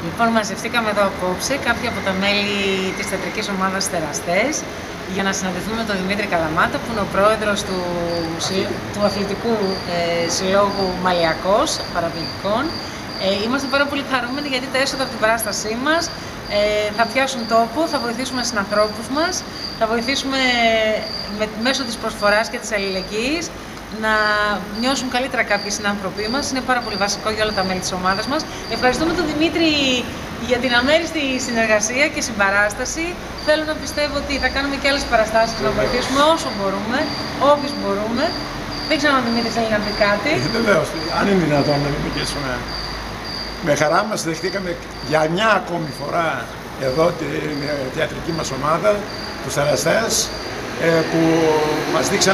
Λοιπόν, μαζευτήκαμε εδώ απόψε κάποιοι από τα μέλη της θεατρικής ομάδας Τεραστές για να συναντηθούμε με τον Δημήτρη Καλαμάτα, που είναι ο πρόεδρος του αθλητικού συλλόγου Μαλιακός Παραπληκτικών. Είμαστε πάρα πολύ χαρούμενοι γιατί τα έσοδα από την παράστασή μας θα πιάσουν τόπο, θα βοηθήσουμε στους ανθρώπους μας, θα βοηθήσουμε μέσω της προσφοράς και της αλληλεγγύης να νιώσουν καλύτερα κάποιοι συνάνθρωποι μας. Είναι πάρα πολύ βασικό για όλα τα μέλη της ομάδας μας. Ευχαριστούμε τον Δημήτρη για την αμέριστη συνεργασία και συμπαράσταση. Θέλω να πιστεύω ότι θα κάνουμε και άλλες παραστάσεις να βοηθήσουμε όσο μπορούμε, όποιους μπορούμε. Δεν ξέρω αν ο Δημήτρης θέλει να πει κάτι. Βεβαίως, αν είναι δυνατόν να μην μιλήσουμε. Με χαρά μας δεχτήκαμε για μια ακόμη φορά εδώ τη θεατρική μας ομάδα, τους Τεραστές, που μας δείξαν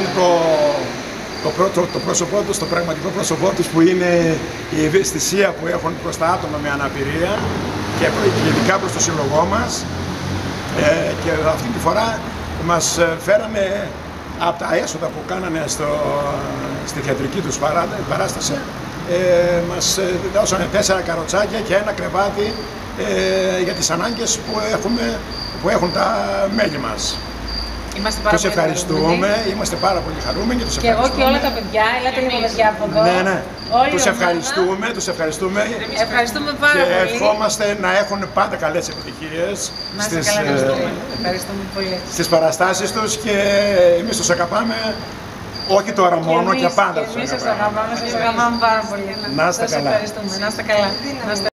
το πρόσωπό τους, το πραγματικό πρόσωπό τους, που είναι η ευαισθησία που έχουν προς τα άτομα με αναπηρία και ειδικά προς το σύλλογό μας. Και αυτή τη φορά μας φέρανε από τα έσοδα που κάνανε στη θεατρική τους παράσταση, μας δώσανε 4 καροτσάκια και ένα κρεβάτι για τις ανάγκες που έχουν τα μέλη μας. Τους ευχαριστούμε, είμαστε πάρα πολύ χαρούμενοι και τους ευχαριστούμε. Και εγώ και όλα τα παιδιά, έλατε λίγο παιδιά από εδώ. Ναι. Τους ευχαριστούμε. Ευχαριστούμε πάρα και πολύ. Και ευχόμαστε να έχουν πάντα καλές επιτυχίες στις παραστάσεις τους και εμείς τους αγαπάμε, όχι τώρα μόνο, και πάντα τους αγαπάμε. Εμείς σας αγαπάμε πάρα πολύ. Να είστε καλά. Ευχαριστούμε. Να είστε καλά.